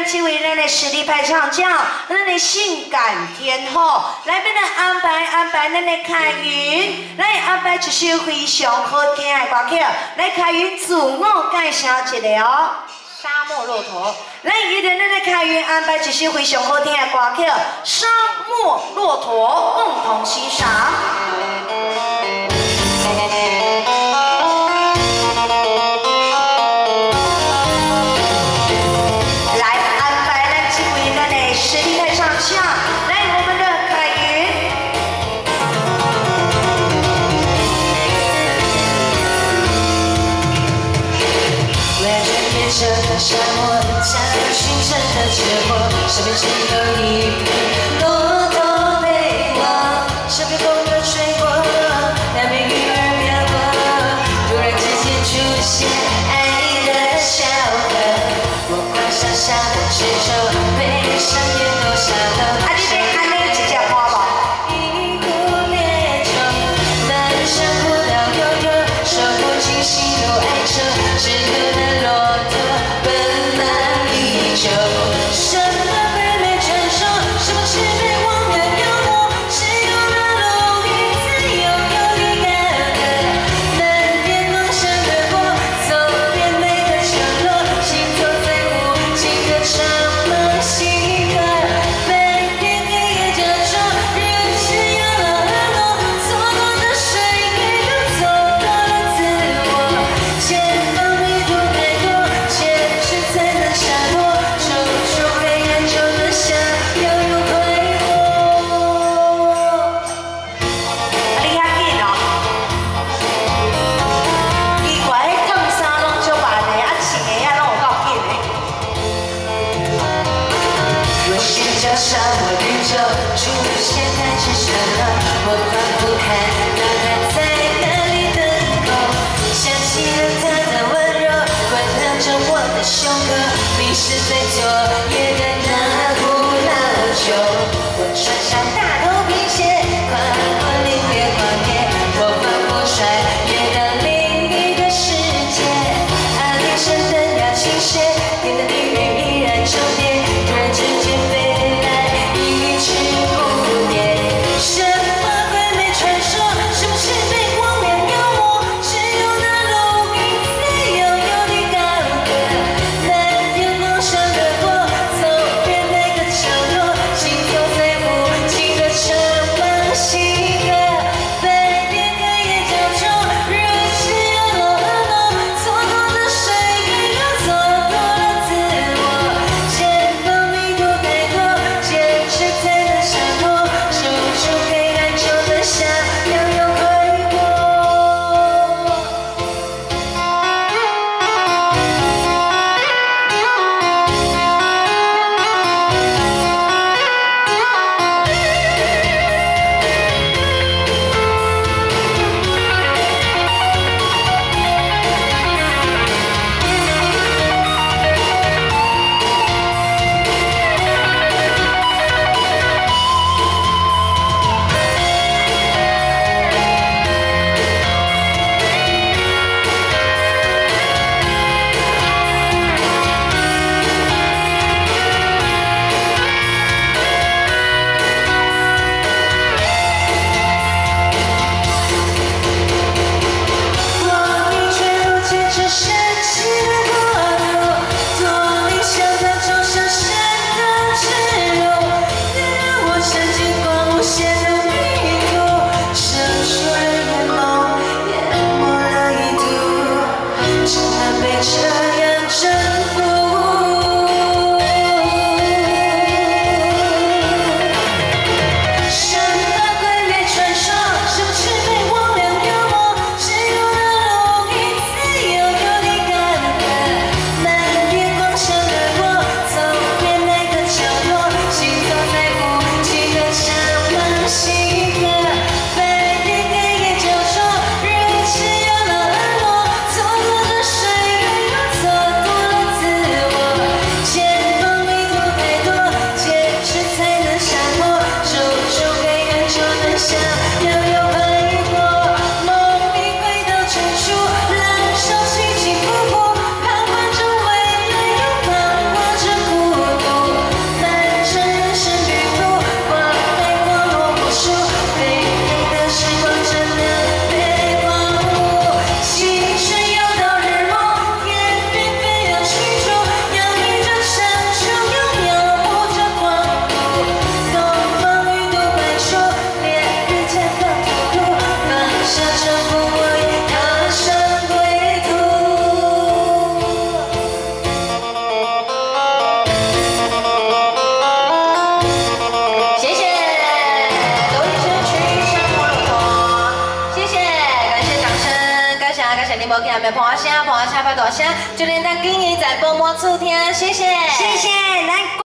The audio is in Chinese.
几位咱的实力派唱将，咱的性感天后，来边来安排咱的凯云，来安排一首非常好听的歌曲，来凯云自我介绍一下哦。沙漠骆驼，来一定咱的凯云安排一首非常好听的歌曲《沙漠骆驼》，共同欣赏。 这个沙漠像寻常的结果，上面只有一匹骆驼陪我，身边风儿吹过，两边鱼儿飘过，突然之间出现爱的小河，我跨上沙漠之舟，背上烟斗沙漏。啊，你别看那几只花吧。一股烈酒，满山葡萄悠悠，守不尽喜怒哀愁，只有那骆驼。 什么鬼魅传说？什么魑魅魍魉妖魔？只有那蝼蚁自由的感觉。南边梦想掠过，走遍每个角落，行走在无尽的长梦星河。白天黑夜交错，人只有了耳朵，错过的水给都走过了自我。前方迷途太多，坚持才能洒脱。 沙漠宇宙出现太真实了，我仿佛看到他在那里等候，想起了他的温柔，温暖着我的胸口，迷失在昨夜的那壶老酒。我穿上大头皮鞋，跨过凛冽荒野，我仿佛穿越到另一个世界。啊，天上灯要倾斜，天的地狱依然重叠，突然之间飞。 是蝴蝶，什么鬼魅传说？什么魑魅魍魉妖魔？只有那蝼蚁自由的高歌。南边梦想掠过，走你无见面捧我声，捧我声，拜大声，就连咱今日在播播出听，谢谢， 谢谢，来。